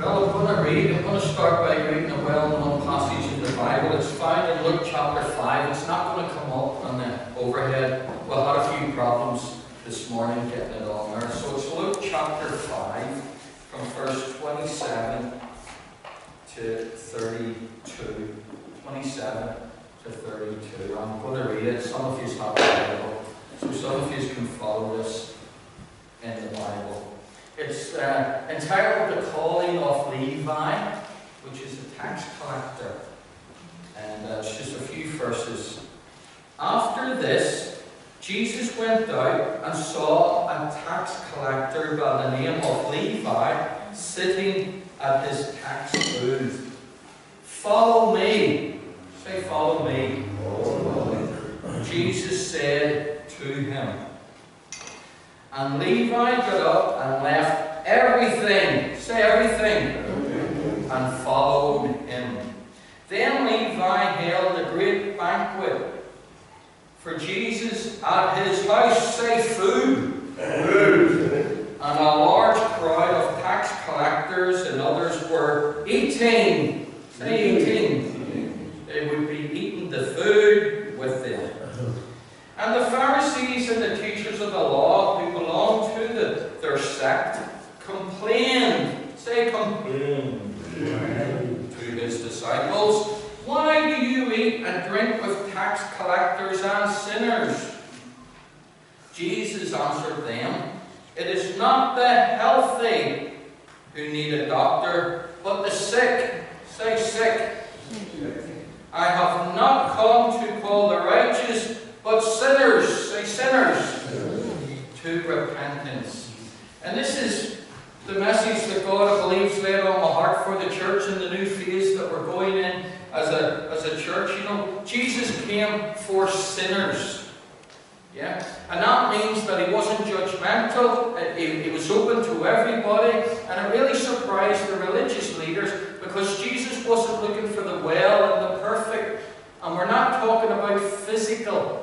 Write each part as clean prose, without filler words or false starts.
Well, I'm going to read. I'm going to start by reading a well-known passage in the Bible. It's found in Luke chapter 5. It's not going to come up on the overhead. We'll have a few problems this morning getting it on there. So it's Luke chapter 5 from verse 27 to 32. 27 to 32. I'm going to read it. Some of you have the Bible, so some of you can follow this in the Bible. It's entitled The Calling of Levi, which is a tax collector. And it's just a few verses. After this, Jesus went out and saw a tax collector by the name of Levi sitting at his tax booth. Follow me. Say, follow me. Jesus said to him. And Levi got up and left everything, say everything, and followed him. Then Levi held a great banquet for Jesus at his house, say food. And a large crowd of tax collectors and others were eating, say eating. They would be eating the food with them. And the Pharisees and the teachers of the law who belonged to their sect complained, say complained, to his disciples, why do you eat and drink with tax collectors and sinners? Jesus answered them, it is not the healthy who need a doctor, but the sick, say sick. I have not come to call the righteous, but sinners, say sinners, to repentance. And this is the message that God, I believe, laid on my heart for the church in the new phase that we're going in as a church. You know, Jesus came for sinners. Yeah? And that means that he wasn't judgmental. He was open to everybody. And it really surprised the religious leaders because Jesus wasn't looking for the well and the perfect. And we're not talking about a physical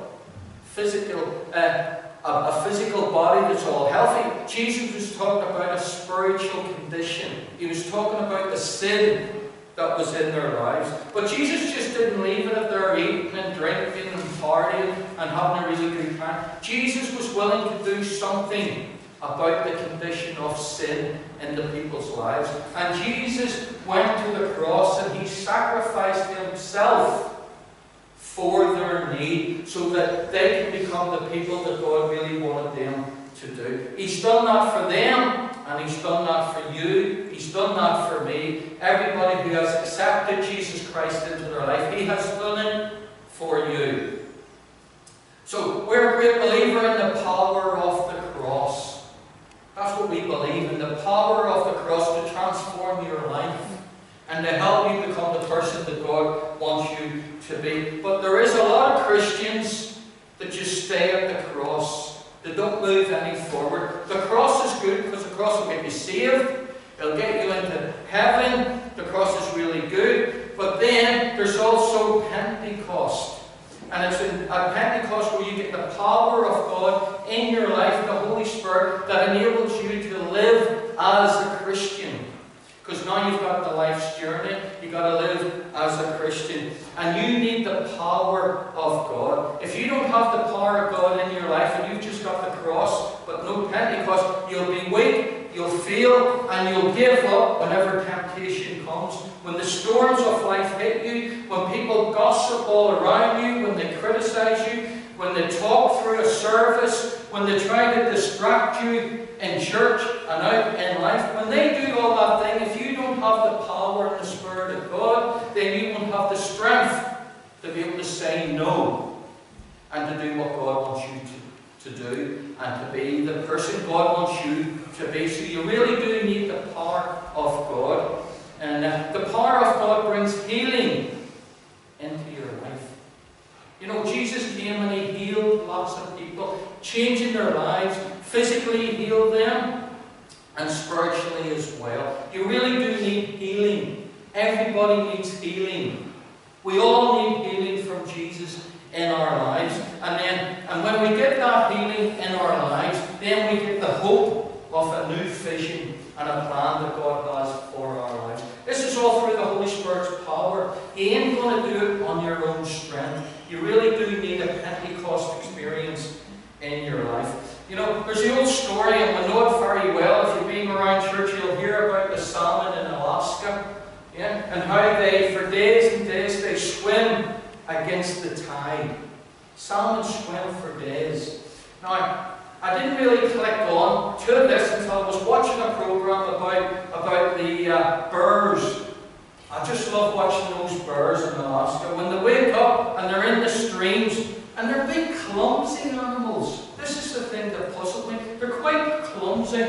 body that's all healthy. Jesus was talking about a spiritual condition. He was talking about the sin that was in their lives. But Jesus just didn't leave it at their eating and drinking and partying and having a really good time. Jesus was willing to do something about the condition of sin in the people's lives. And Jesus went to the cross and he sacrificed himself for their need so that they can become the people that God really wanted them to do. He's done that for them and he's done that for you. He's done that for me. Everybody who has accepted Jesus Christ into their life, he has done it for you. So we're a great believer in the power of the cross. That's what we believe in, the power of the cross to transform your life and to help you become the person that God wants you to be. But there is a lot of Christians that just stay at the cross. They don't move any forward. The cross is good because the cross will get you saved. It'll get you into heaven. The cross is really good. But then there's also Pentecost. And it's at Pentecost where you get the power of God in your life, the Holy Spirit, that enables you to live as a Christian. Because now you've got the life's journey, you've got to live as a Christian. And you need the power of God. If you don't have the power of God in your life and you've just got the cross, but no Pentecost, you'll be weak, you'll fail, and you'll give up whenever temptation comes. When the storms of life hit you, when people gossip all around you, when they criticize you, when they talk through a service, when they try to distract you in church and out in life, when they do all that thing, if you don't have the power and the Spirit of God, then you won't have the strength to be able to say no and to do what God wants you to do and to be the person God wants you to be. So you really do need the power of God. And the power of God brings healing into your life. You know, Jesus came and he healed lots of people, changing their lives, physically healed them, and spiritually as well. You really do need healing. Everybody needs healing. We all need healing from Jesus in our lives. And when we get that healing in our lives, then we get the hope of a new vision and a plan that God has for our You know, there's the old story, and we know it very well. If you've been around church, you'll hear about the salmon in Alaska. Yeah? And how they, for days and days, they swim against the tide. Salmon swim for days. Now, I didn't really click on to this until I was watching a program about the birds. I just love watching those birds in Alaska. When they wake up and they're in the streams, and they're big, clumsy animals. This is the thing that puzzled me. They're quite clumsy.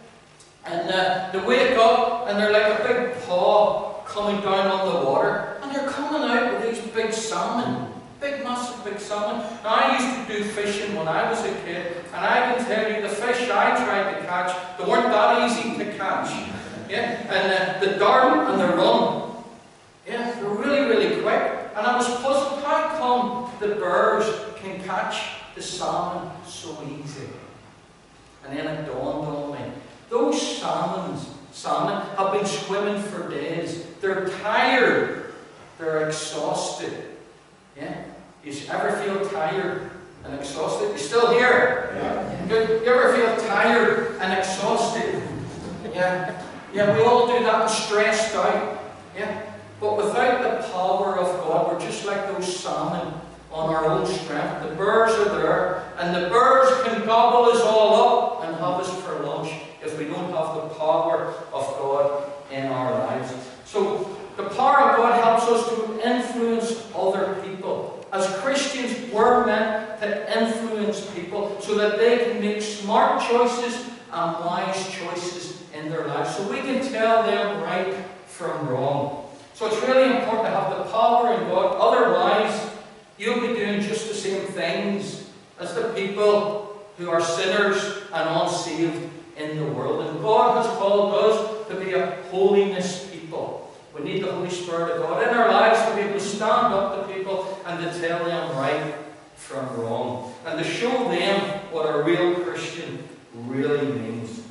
And they wake up and they're like a big paw coming down on the water. And they're coming out with these big salmon. Big, massive, big salmon. Now, I used to do fishing when I was a kid. And I can tell you, the fish I tried to catch, they weren't that easy to catch. Yeah? And the dart and the run. Yeah, they're really, really quick. And I was puzzled, how come the birds can catch the salmon so easy? And then it dawned on me, those salmon have been swimming for days. They're tired. They're exhausted. Yeah? You ever feel tired and exhausted? You still here? Yeah. You ever feel tired and exhausted? Yeah. Yeah, we all do that and stressed out. Yeah. But without the power of God, we're just like those salmon on our own strength. The birds are there, and the birds can gobble us all up and have us for lunch if we don't have the power of God in our lives. So, the power of God helps us to influence other people. As Christians, we're meant to influence people so that they can make smart choices and wise choices in their lives. So we can tell them right from wrong. So it's really important to have the power in God. Otherwise, you'll be doing just the same things as the people who are sinners and unsaved in the world. And God has called us to be a holiness people. We need the Holy Spirit of God in our lives to be able to stand up to people and to tell them right from wrong. And to show them what a real Christian really means.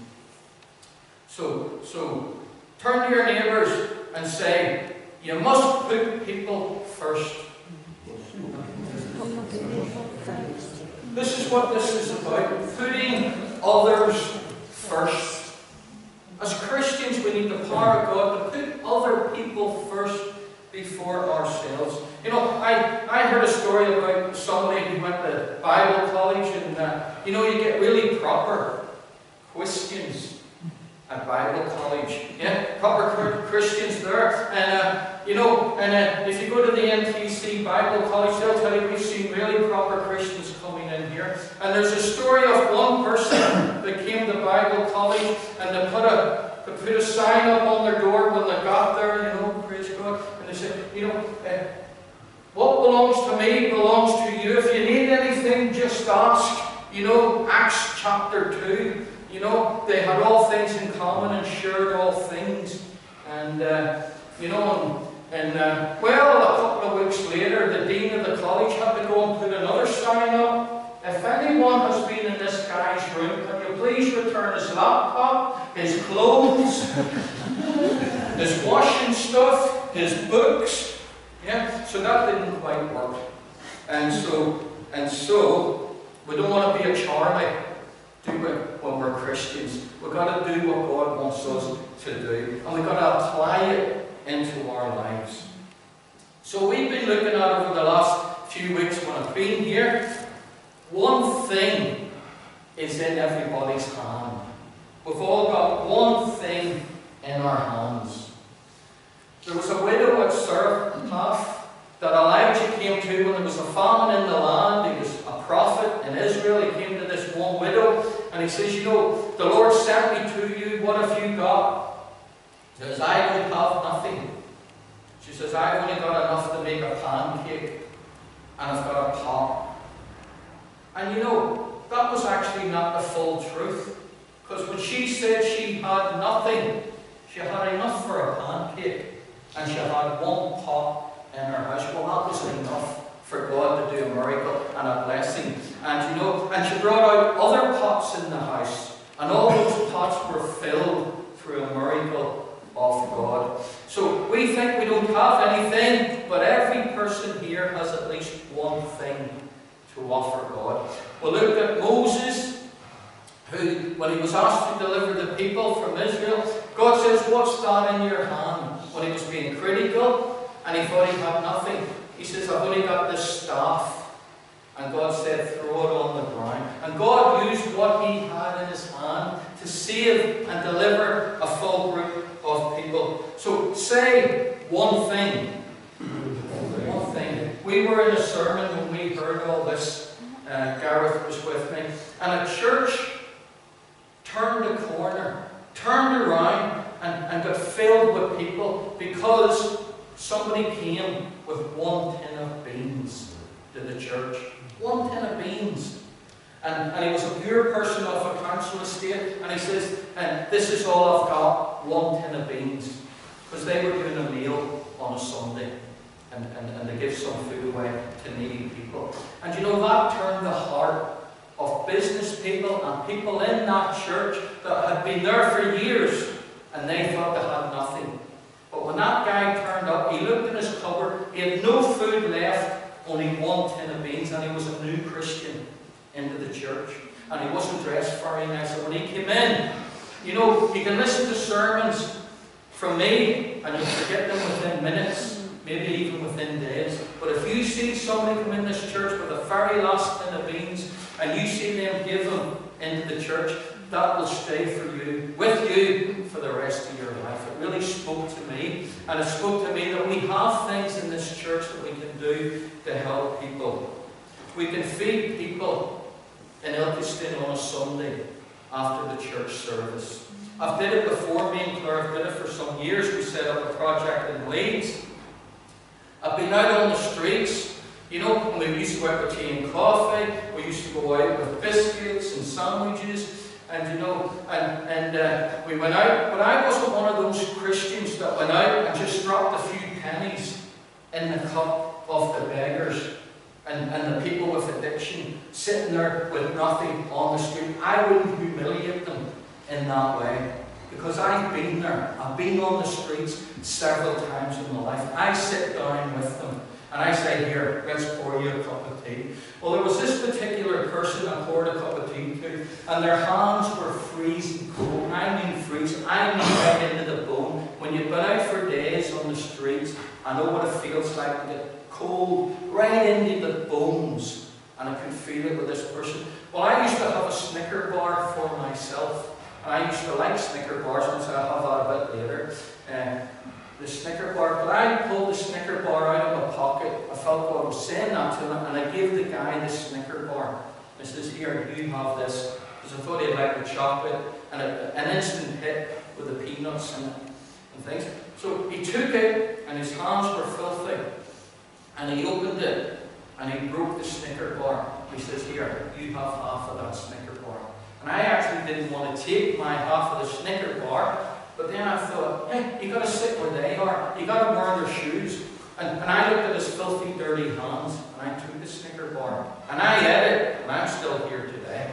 So turn to your neighbours and say, you must put people first. This is what this is about, putting others first. As Christians, we need the power of God to put other people first before ourselves. You know, I heard a story about somebody who went to Bible college, and you know, you get really proper Christians at Bible college. Yeah, proper Christians there. And you know, and if you go to the NTC Bible College, they'll tell you we've seen really proper Christians coming in here. And there's a story of one person that came to Bible college, and they put a sign up on their door when they got there, you know, praise God. And they said, you know, what belongs to me belongs to you. If you need anything, just ask. You know, Acts chapter 2. You know, they had all things in common and shared all things. And, you know, well, a couple of weeks later, the dean of the college had to go and put another sign up. If anyone has been in this guy's room, can you please return his laptop, his clothes, his washing stuff, his books? Yeah, so that didn't quite work. And so, we don't want to be a Charlie. Do it when we're Christians. We've got to do what God wants us to do. And we've got to apply it into our lives. So we've been looking at over the last few weeks when I've been here. One thing is in everybody's hand. We've all got one thing in our hands. There was a widow at Zarephath that Elijah came to when there was a famine in the land. He was a prophet in Israel. He came to this one widow and he says, you know, the Lord sent me to you. What have you got? He says, I don't have nothing. She says, I've only got enough to make a pancake, and I've got a pot. And you know, that was actually not the full truth. Because when she said she had nothing, she had enough for a pancake, and she had one pot in her house. Well, that was enough for God to do a miracle and a blessing. And you know, and she brought out other pots in the house, and all those pots were filled through a miracle of God. So we think we don't have anything, but every person here has at least one thing to offer God. We looked at Moses when he was asked to deliver the people from Israel, God says, "What's that in your hand?" When he was being critical and he thought he had nothing, he says, "I've only got this staff." And God said, "Throw it on the ground." And God used what he had in his hand to save and deliver a full group of people. So say one thing. One thing. We were in a sermon when we heard all this. Gareth was with me. And a church turned a corner, turned around, and got filled with people because somebody came with 1 tin of beans to the church. 1 tin of beans. And he was a pure person of a council estate. And he says, "This is all I've got, 1 tin of beans." Because they were doing a meal on a Sunday. And they give some food away to needy people. And you know, that turned the heart of business people and people in that church that had been there for years, and they thought they had nothing. But when that guy turned up, he looked in his cupboard, he had no food left, only 1 tin of beans, and he was a new Christian into the church. And he wasn't dressed very nice. And when he came in, you know, you can listen to sermons from me, and you'll forget them within minutes. Maybe even within days. But if you see somebody come in this church with a very last tin of beans, and you see them give them into the church, that will stay for you, with you, for the rest of your life. It really spoke to me. And it spoke to me that we have things in this church that we can do to help people. We can feed people in Ilkeston on a Sunday after the church service. I've did it before. Me and Claire have did it for some years. We set up a project in Leeds. I've been out on the streets, you know, and we used to go out with tea and coffee, we used to go out with biscuits and sandwiches, and you know, we went out, but I wasn't one of those Christians that went out and just dropped a few pennies in the cup of the beggars and the people with addiction sitting there with nothing on the street. I wouldn't humiliate them in that way. Because I've been there. I've been on the streets several times in my life. I sit down with them and I say, "Here, let's pour you a cup of tea." Well, there was this particular person I poured a cup of tea to, and their hands were freezing cold. I mean freezing. I mean right into the bone. When you've been out for days on the streets, I know what it feels like to get cold right into the bones. And I can feel it with this person. Well, I used to have a Snicker bar for myself. I used to like Snicker bars, and so I'll have that a bit later. The Snicker bar, but I pulled the Snicker bar out of my pocket. I felt God was saying that to him, and I gave the guy the Snicker bar. I says, "Here, you have this." Because I thought he'd like the chocolate, and an instant hit with the peanuts and things. So he took it, and his hands were filthy. And he opened it, and he broke the Snicker bar. He says, "Here, you have half of that Snicker bar." And I actually didn't want to take my half of the Snicker bar, but then I thought, hey, you got to sit where they are. You got to wear their shoes. And I looked at his filthy, dirty hands, and I took the Snicker bar. And I ate it, and I'm still here today.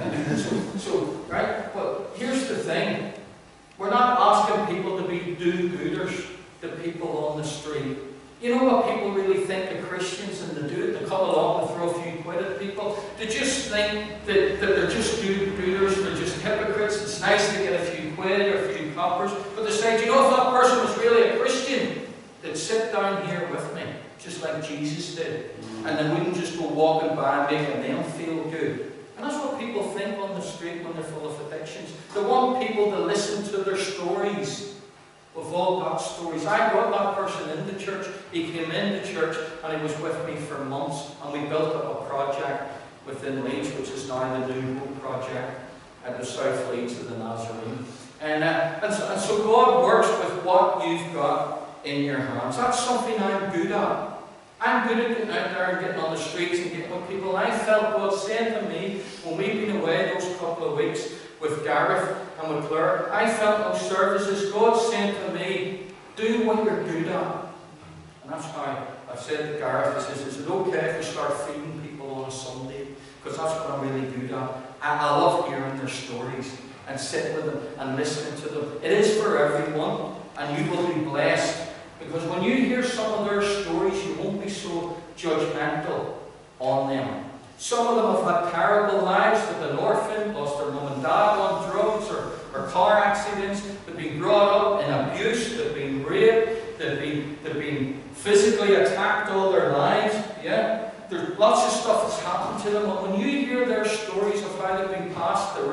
Right? But here's the thing. We're not asking people to be do-gooders to people on the street. You know what people really think of Christians, and they do it, they come along and throw a few quid at people. They just think that they're just do-gooders, they're just hypocrites. It's nice to get a few quid or a few coppers. But they say, do you know if that person was really a Christian, they'd sit down here with me, just like Jesus did. And they wouldn't just go walking by making them feel good. And that's what people think on the street when they're full of addictions. They want people to listen to their stories. We've all got stories. I brought that person into church. He came into church and he was with me for months, and we built up a project within Leeds, which is now the New Hope Project at the South Leeds of the Nazarene. And so God works with what you've got in your hands. That's something I'm good at. I'm good at getting out there and getting on the streets and getting with people. And I felt God saying to me, when we've been away those couple of weeks with Gareth and with Claire, I felt those services, God saying to me, do what you're good at. And that's how I've said to Gareth, he says, is it okay if we start feeding people on a Sunday? Because that's what I'm really good at. I love hearing their stories and sitting with them and listening to them. It is for everyone, and you will be blessed. Because when you hear some of their stories, you won't be so judgmental on them. Some of them have had terrible lives. They've been orphaned, lost their mum and dad one the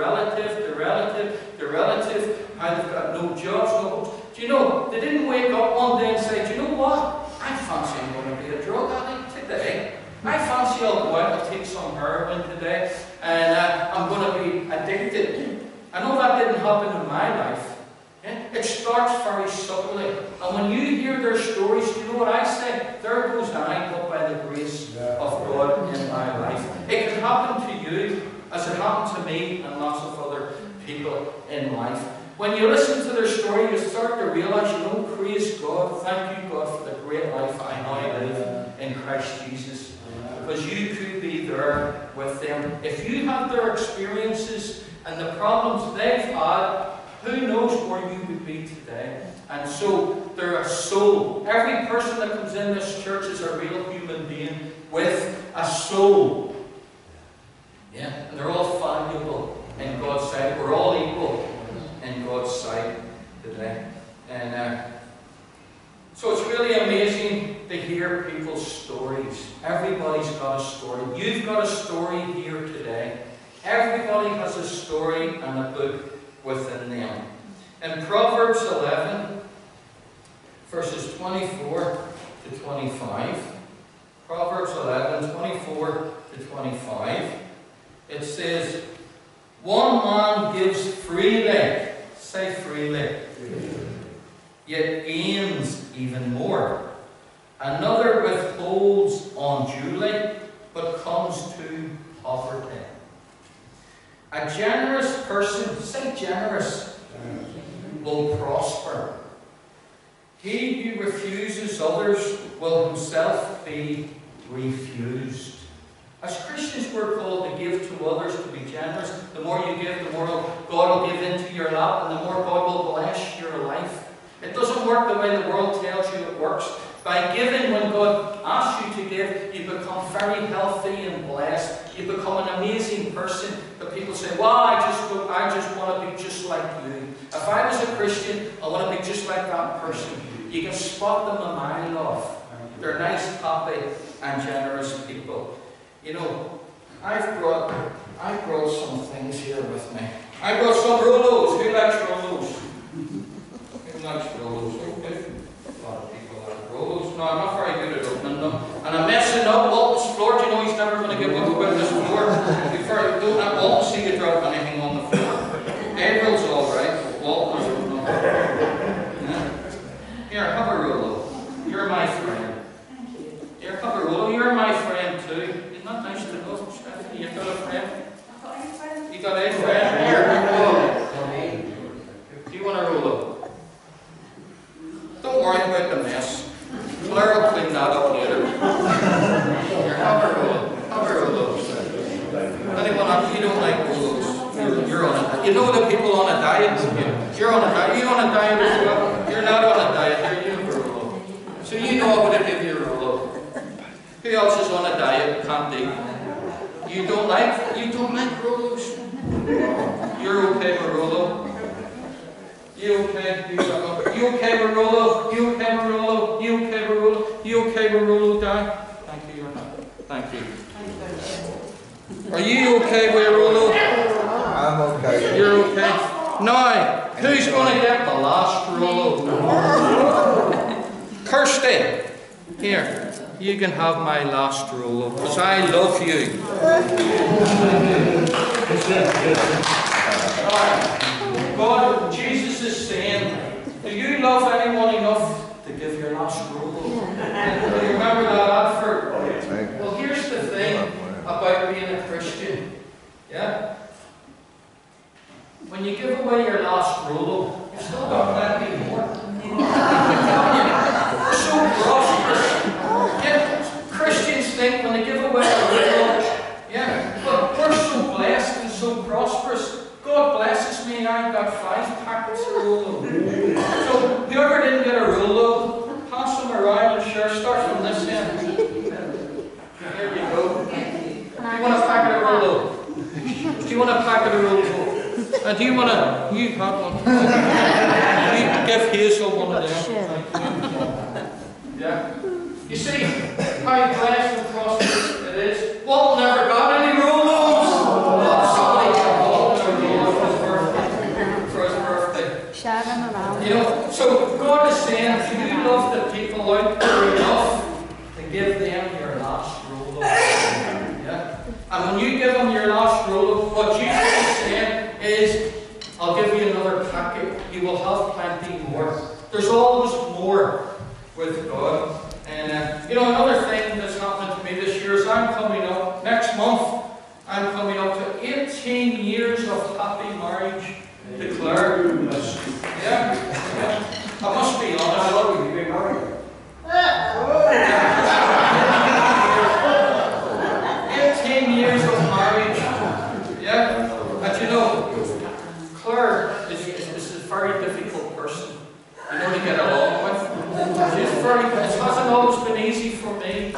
relative, how they've got no jobs, no homes. Do you know, they didn't wake up one day and say, do you know what? I fancy I'm going to be a drug addict today. I fancy I'll go out and take some heroin today, and I'm going to be addicted. I know that didn't happen in my life. Yeah? It starts very subtly. And when you hear their stories, do you know what I say? There goes I, but by the grace of God in my life. It can happen to you, as it happened to me and lots of other people in life. When you listen to their story, you start to realize, you know, praise God, thank you God for the great life I now live in Christ Jesus. Because you could be there with them. If you have their experiences and the problems they've had, who knows where you would be today? And so, they're a soul. Every person that comes in this church is a real human being with a soul. Yeah, and they're all valuable in God's sight. We're all equal in God's sight today. And so it's really amazing to hear people's stories. Everybody's got a story. You've got a story here today. Everybody has a story and a book within them. In Proverbs 11, verses 24 to 25, Proverbs 11, 24 to 25, it says, one man gives freely, say freely, yet gains even more. Another withholds unduly, but comes to poverty. A generous person, say generous, will prosper. He who refuses others will himself be refused. As Christians, we're called to give to others, to be generous. The more you give, the more God will give into your lap, and the more God will bless your life. It doesn't work the way the world tells you it works. By giving, when God asks you to give, you become very healthy and blessed. You become an amazing person. But people say, well, I just want to be just like you. If I was a Christian, I want to be just like that person. You can spot them a mile off. They're nice, happy, and generous people. You know, I brought some things here with me. I brought some Rolos. Who likes Rolos? Who likes Rolos? Okay. A lot of people like Rolos. No, I'm not very good at opening them. And I'm messing up Walton's floor. Do you know he's never going to give up about this floor? Before don't let Walton see you drop anything on the floor. Gabriel's all right, but Walton's not. Yeah. Here, have a Rolo. You're my friend. Here, have a Rolo. You're my friend too. Isn't that nice to know, Stephanie? You've got a friend? You got a friend? Here, do you want a Rolo? Don't worry about the mess. Claire will clean that up later. Here, have a Rolo. Have a Rolo. Anyone else? You don't like Rolos? You're on a diet. You know the people on a diet? You're on a diet. You're on a diet as well. You're not on a diet. You're a Rolo. So you know I'm going to give you a Rolo. Who else is on a diet? Can't eat. You don't like Rolos? You're okay with Rolo? You okay? You okay with Rolo? You okay with Rolo? You okay with Rolo? You okay with Rolo, Dad? Thank you, you're not. Thank you. Are you okay with Rolo? I'm okay. You're okay? Now, who's going to get the last Rolo? Kirsty, here, you can have my last Rolo, because I love you. God, Jesus is saying, do you love anyone enough to give your last Rolo? Do you remember that advert? Well, here's the thing about being a Christian. Yeah? When you give away your last Rolo, you've still got plenty more. We're so prosperous. Yeah? Christians think when they give away a Rolo, yeah, but we're so blessed and so prosperous. God blesses me, I've got 5 packets of Rolo. So whoever didn't get a Rolo, pass them around and share. Start from this end. There you go. Do you want a packet of Rolo? Do you want a packet of Rolo? And do you want to? You have one. You give Hazel one of them. Yeah. You see how blessed and prosperous it is. Walton never got any Rolos. Somebody got Walton a You know, so God is saying, do you love the people out there enough to give them your last roll of yeah? And when you give them your last roll, what Jesus is saying is, I'll give you another packet. You will have plenty more. There's always more with God. And you know, another thing that's happened to me this year is I'm coming up, next month, I'm coming up to 18 years of happy marriage. Declare. Yeah. I must be honest. How long have you been married? 18 years of marriage. Yeah. And you know, Claire is a very difficult person, you know, to get along with. It hasn't always been easy for me.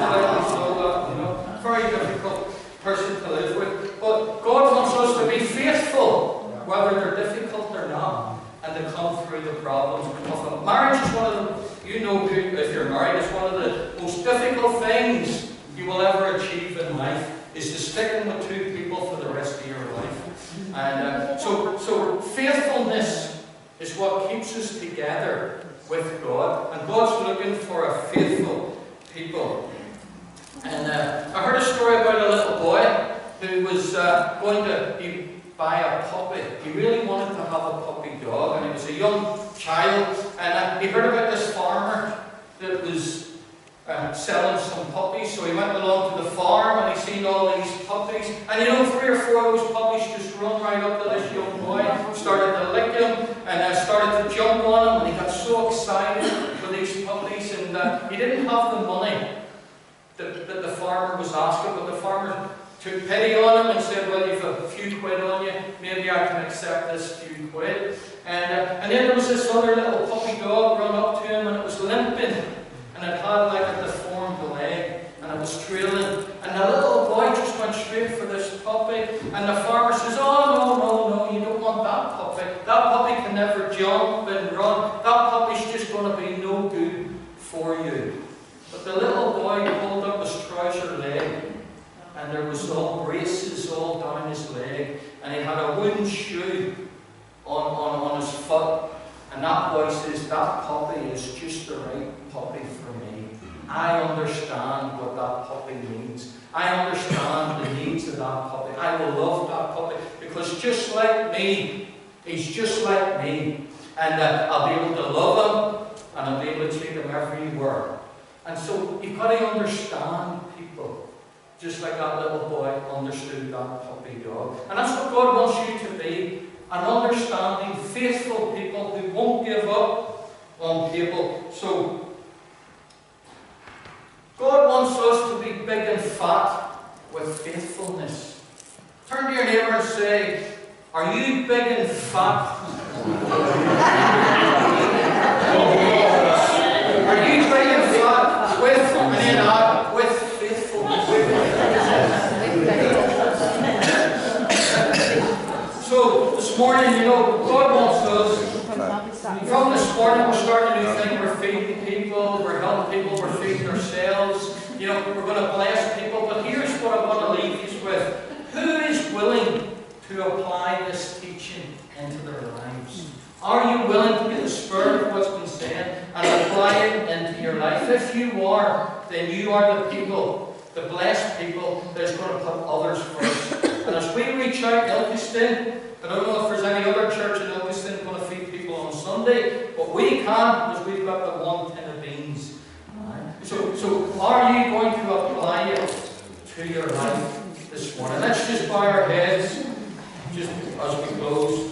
Very difficult person to live with. But God wants us to be faithful, whether they're difficult or not, and to come through the problems of them. Marriage is one of the, you know, if you're married, it's one of the most difficult things you will ever achieve in life, is to stick with two people for the rest of your life. And so faithfulness is what keeps us together with God, and God's looking for a faithful people. And I heard a story about a little boy who was going to buy a puppy. He really wanted to have a puppy dog, and he was a young child, and he heard about this farmer that was selling some puppies. So he went along to the farm and he seen all these puppies, and you know, 3 or 4 of those puppies just run right up to this young boy, started to lick him, and started to jump on him, and he got so excited for these puppies. And he didn't have the money that the farmer was asking, but the farmer took pity on him and said, well, you've a few quid on you, maybe I can accept this few quid. And then there was this other little puppy dog run up to him, and it was limping, and it had like a deformed leg, and it was trailing. And the little boy just went straight for this puppy, and the farmer says, oh, no, you don't want that puppy. That puppy can never jump and run. That puppy's just going to be no good for you. But the little boy pulled up his trouser leg, and there was all braces all down his leg, and he had a wooden shoe on his foot. And that boy says, that puppy is just the right puppy for me. I understand what that puppy needs. I understand the needs of that puppy. I will love that puppy, because just like me, he's just like me. And I'll be able to love him, and I'll be able to take him everywhere. And so you've got to understand people, just like that little boy understood that puppy dog. And that's what God wants you to be, an understanding, faithful people who won't give up on people. So God wants us to be big and fat with faithfulness. Turn to your neighbour and say, are you big and fat? Are you big and fat with faithfulness? So this morning, you know, God wants us. From this morning, we're starting a new thing. We're feeding people, we're helping people, we're feeding ourselves. You know, we're going to bless people. But here's what I want to leave you with. Who is willing to apply this teaching into their lives? Are you willing to get the spirit of what's been said and apply it into your life? If you are, then you are the people, the blessed people that is going to put others first. And as we reach out to Ilkeston, I don't know if there's any other church in Ilkeston going to feed people on Sunday, but we can, because we've got the 1 tin of beans. So are you going to apply it to your life this morning? Let's just bow our heads just as we close.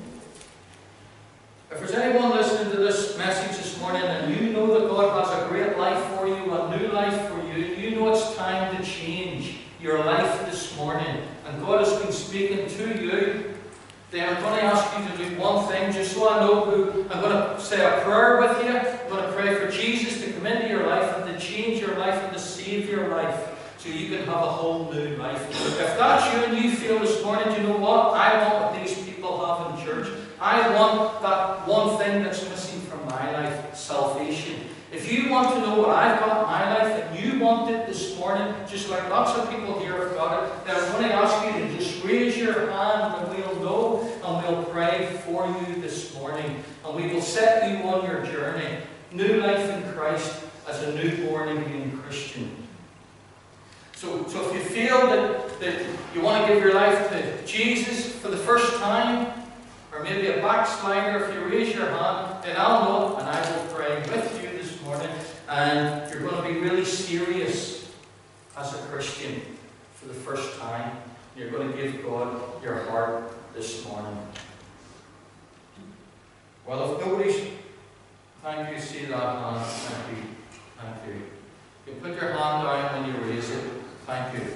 If there's anyone listening to this message this morning and you know that God has a great life for you, a new life for you, you know it's time to change your life this morning, and God has been speaking to you, then I'm going to ask you to do one thing, just so I know who. I'm going to say a prayer with you. I'm going to pray for Jesus to come into your life and to change your life and to save your life, so you can have a whole new life. If that's you and you feel this morning, you know what? I want what these people have in church. I want that one thing that's missing from my life, salvation. If you want to know what I've got in my life and you want it this morning, just like lots of people here have got it, then I'm going to ask you to just raise your hand and we'll know and we'll pray for you this morning. and we will set you on your journey. New life in Christ as a new born-again Christian. So if you feel that you want to give your life to Jesus for the first time, or maybe a backslider, if you raise your hand, then I'll know and I will pray with you this morning. And you're going to be really serious as a Christian for the first time. You're going to give God your heart this morning. Well, if nobody's... Thank you, see that hand. Thank you. Thank you. You put your hand down when you raise it. Thank you.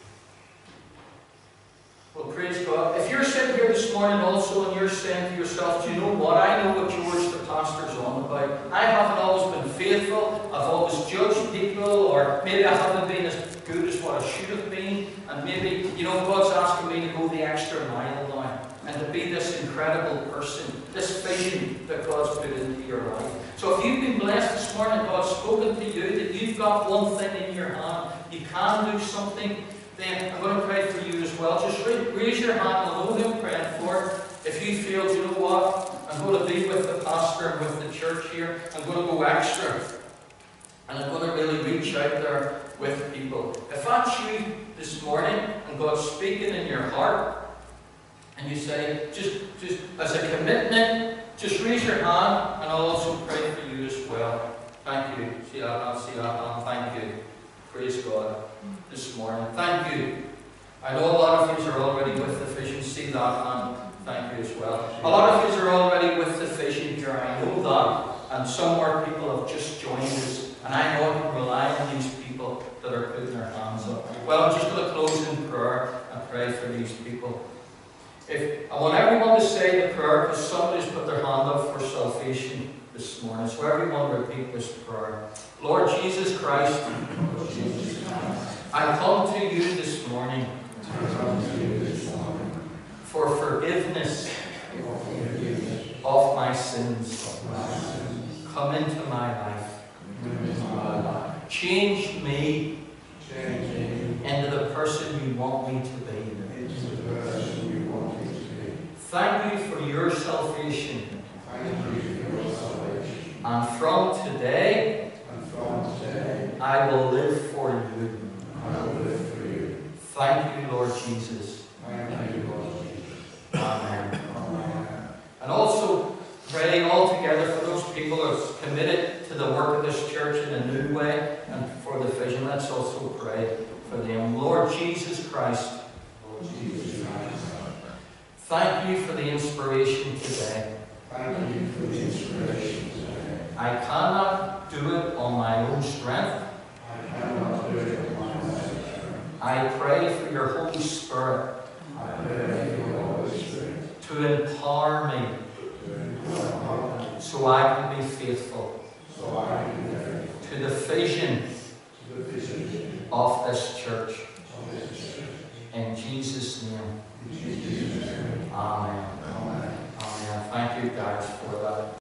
Well, praise God. If you're sitting here this morning also and you're saying to yourself, do you know what? I know what George the pastor's on about. I haven't always been faithful. I've always judged people, or maybe I haven't been as good as what I should have been. And maybe, God's asking me to go the extra mile now and to be this incredible person, this vision that God's put into your life. So if you've been blessed this morning, God's spoken to you, that you've got one thing in your hand, you can do something, then I'm going to pray for you as well. Just raise your hand, I'll know who I'm praying for. If you feel, do you know what? I'm going to be with the pastor and with the church here. I'm going to go extra. And I'm going to really reach out there with people. If that's you this morning, and God's speaking in your heart, and you say, just as a commitment, just raise your hand, and I'll also pray for you as well. Thank you. See that hand. Thank you. Praise God this morning. Thank you. I know a lot of you are already with the vision. See that hand. Thank you as well. A lot of you are already with the vision here. I know that. And some more people have just joined us. And I know I can rely on these people that are putting their hands up. Well, I'm just going to close in prayer and pray for these people. I want everyone to say the prayer, because somebody's put their hand up for salvation this morning. So everyone repeat this prayer. Lord Jesus Christ, I come to you this morning for forgiveness of my sins. Come into my life. Change me into the person you want me to be. Thank you for your salvation. And from today, I will live for you. Thank you, Lord Jesus. Amen. And also pray all together for those people who are committed to the work of this church in a new way and for the vision. Let's also pray for them. Lord Jesus Christ, thank you for the inspiration today. I cannot do it on my own strength. I pray for your Holy Spirit to empower me so I can be faithful to the vision of this church. In Jesus' name. Amen. Amen. Thank you guys for that.